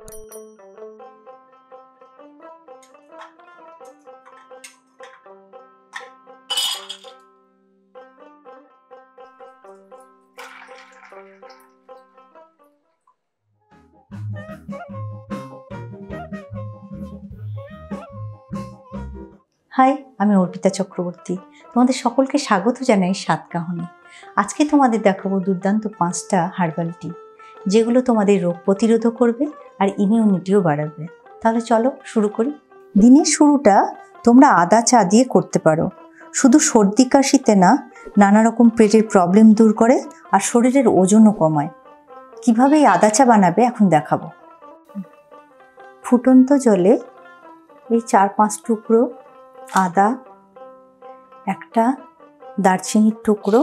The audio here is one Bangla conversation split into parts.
হাই, আমি অর্পিতা চক্রবর্তী। তোমাদের সকলকে স্বাগত জানাই স্বাদ কাহনে। আজকে তোমাদের দেখাবো দুর্দান্ত 5টা হার্বাল টি, যেগুলো তোমাদের রোগ প্রতিরোধ করবে আর ইমিউনিটিও বাড়াবে। তাহলে চলো শুরু করি। দিনের শুরুটা তোমরা আদা চা দিয়ে করতে পারো। শুধু সর্দি কাশিতে না, নানা রকম পেটের প্রবলেম দূর করে আর শরীরের ওজনও কমায়। কিভাবে এই আদা চা বানাবে এখন দেখাবো। ফুটন্ত জলে এই 4-5 টুকরো আদা, একটা দারচিনির টুকরো,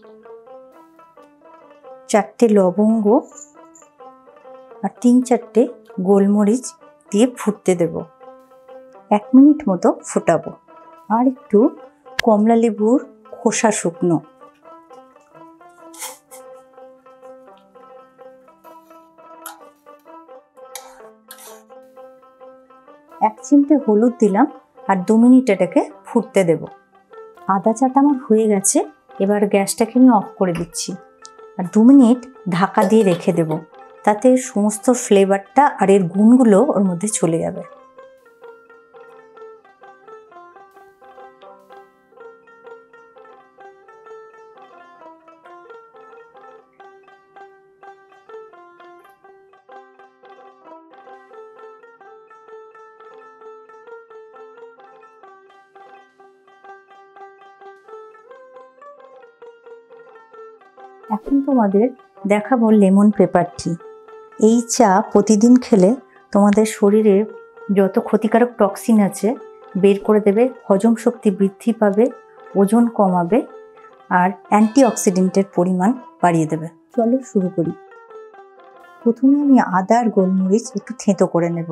4টে লবঙ্গ আর 3-4টে গোলমরিচ দিয়ে ফুটতে দেব। 1 মিনিট মতো ফোটাবো। আর একটু কমলা লেবুর খোসা শুকনো, এক চিমটে হলুদ দিলাম আর 2 মিনিট এটাকে ফুটতে দেব। আদা চাটা আমার হয়ে গেছে। এবার গ্যাসটাকে আমি অফ করে দিচ্ছি আর 2 মিনিট ঢাকা দিয়ে রেখে দেব। তাতে সমস্ত ফ্লেভারটা আর এর গুণগুলো ওর মধ্যে চলে যাবে। এখন তোমাদের দেখাবো লেমন পেপার টি। এই চা প্রতিদিন খেলে তোমাদের শরীরে যত ক্ষতিকারক টক্সিন আছে বের করে দেবে, হজম শক্তি বৃদ্ধি পাবে, ওজন কমাবে আর অ্যান্টিঅক্সিডেন্টের পরিমাণ বাড়িয়ে দেবে। চলো শুরু করি। প্রথমে আমি আদা আর গোলমরিচ একটু থেঁতো করে নেব।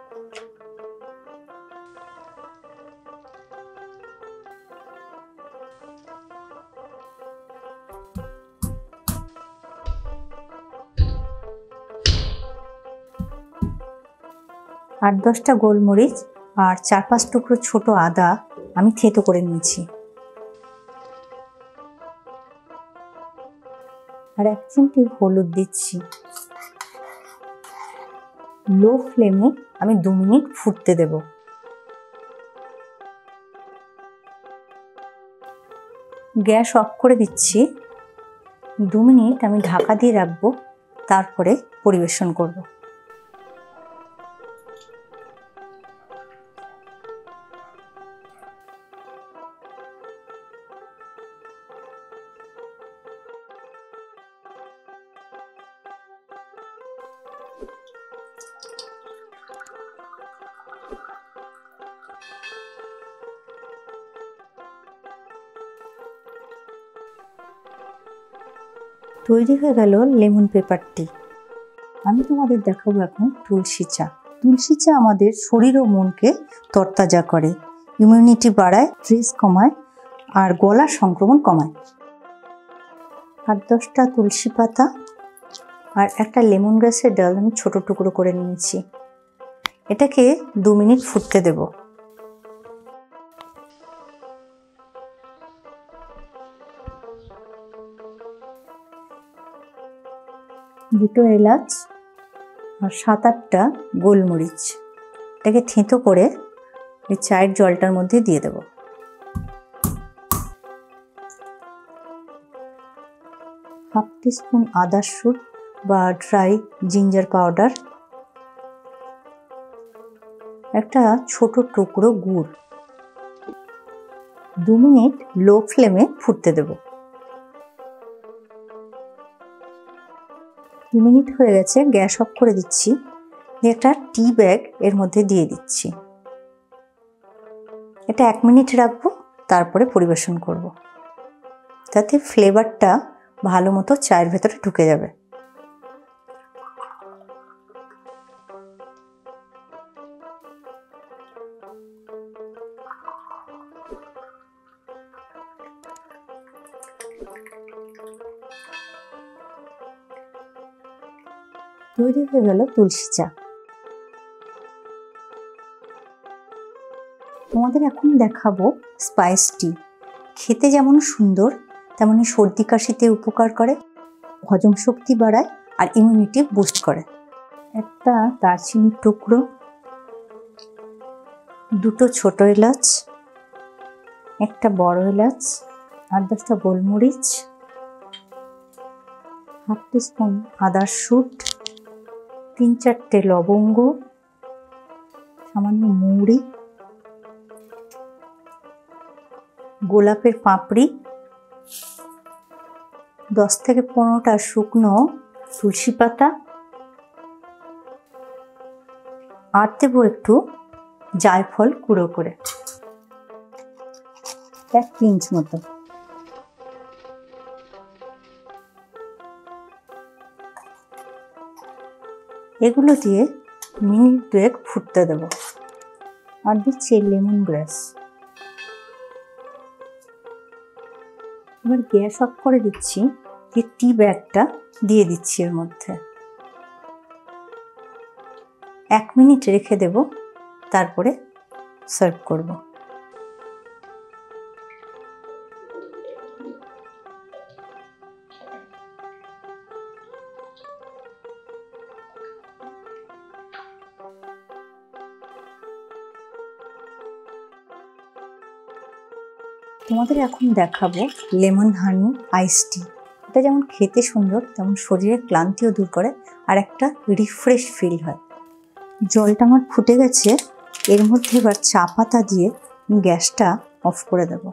আর 10টা গোলমরিচ আর 4-5 টুকরো ছোট আদা আমি থেঁতো করে নিয়েছি। আর 1 চিমটি হলুদ দিচ্ছি। লো ফ্লেমে আমি 2 মিনিট ফুটতে দেব। গ্যাস অফ করে দিচ্ছি। 2 মিনিট আমি ঢাকা দিয়ে রাখবো, তারপরে পরিবেশন করব। তৈরি হয়ে গেল লেমন পেপার টি। আমি তোমাদের দেখাবো এখন তুলসী চা। তুলসী চা আমাদের শরীর ও মনকে তরতাজা করে, ইমিউনিটি বাড়ায়, স্ট্রেস কমায় আর গলার সংক্রমণ কমায়। 8-10টা তুলসী পাতা আর একটা লেমন গ্রাসের ডাল আমি ছোট টুকরো করে নিয়েছি। এটাকে 2 মিনিট ফুটতে দেব। দুটো এলাচ আর 7-8টা গোলমরিচ এটাকে থেঁতো করে এই চায়ের জলটার মধ্যে দিয়ে দেব। হাফ টিস্পুন আদা শুট বা ড্রাই জিঞ্জার পাউডার, একটা ছোট টুকরো গুড়। 2 মিনিট লো ফ্লেমে ফুটতে দেব। 2 মিনিট হয়ে গেছে, গ্যাস অফ করে দিচ্ছি। একটা টি ব্যাগ এর মধ্যে দিয়ে দিচ্ছি। এটা 1 মিনিট রাখবো, তারপরে পরিবেশন করব। তাতে ফ্লেভারটা ভালো মতো চায়ের ভেতরে ঢুকে যাবে। তৈরি হয়ে গেল তুলসী চা। তোমাদের এখন দেখাবো স্পাইস টি। খেতে যেমন সুন্দর তেমনি সর্দি কাশিতে উপকার করে, হজম শক্তি বাড়ায় আর ইমিউনিটি বুস্ট করে। একটা দারচিনির টুকরো, দুটো ছোট এলাচ, একটা বড় এলাচ, 8-10টা গোলমরিচ, হাফ টিস্পুন আদার শুট, 3-4টে লবঙ্গ, সামান্য মৌরি, গোলাপের পাপড়ি, 10 থেকে 15টা শুকনো তুলসী পাতা, আর দেবো একটু জায়ফল গুঁড়ো করে 1 পিঞ্চ মতো। এগুলো দিয়ে মিনিট 2 ফুটতে দেবো। আর দিচ্ছি লেমন গ্রাস। এবার গ্যাস অফ করে দিচ্ছি, যে টি ব্যাগটা দিয়ে দিচ্ছি এর মধ্যে। 1 মিনিট রেখে দেব, তারপরে সার্ভ করব। তোমাদের এখন দেখাবো লেমন হানি আইস টি। এটা যেমন খেতে সুন্দর তেমন শরীরের ক্লান্তিও দূর করে আর একটা রিফ্রেশ ফিল হয়। জলটা আমার ফুটে গেছে, এর মধ্যে এবার চা পাতা দিয়ে গ্যাসটা অফ করে দেব।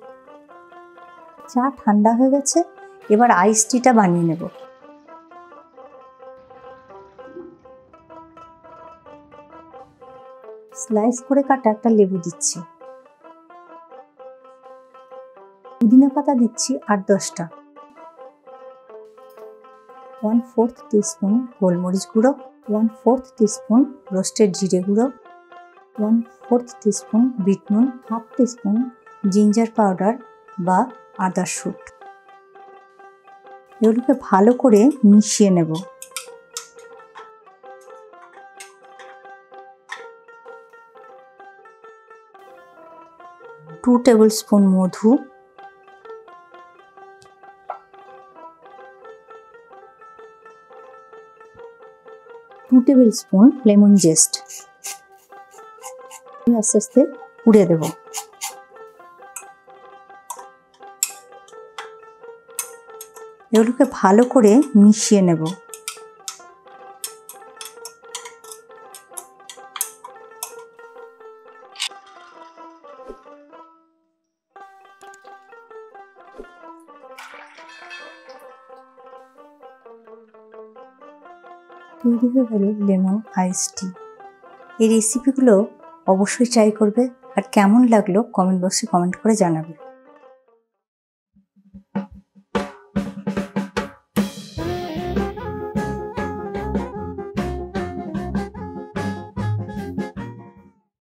চা ঠান্ডা হয়ে গেছে, এবার আইস টিটা বানিয়ে নেব। স্লাইস করে কাটা একটা লেবু দিচ্ছি, পুদিনা পাতা দিচ্ছি 8-10টা, 1/4 টিস্পুন গোলমরিচ গুঁড়ো, 1/4 টিস্পুন রোস্টেড জিরে গুঁড়ো, 1/4 টিস্পুন বিট নুন, হাফ টিস্পুন জিঞ্জার পাউডার বা আদা শুট। এগুলোকে ভালো করে মিশিয়ে নেব। টু টেবিল স্পুন মধু, 2 টেবিল স্পুন লেমন জেস্ট। আস্তে আস্তে পুড়ে দেব। এগুলোকে ভালো করে মিশিয়ে নেব। তৈরি হয়ে গেল লেমন আইস টি। এই রেসিপিগুলো অবশ্যই ট্রাই করবে, আর কেমন লাগলো কমেন্ট বক্সে কমেন্ট করে জানাবে।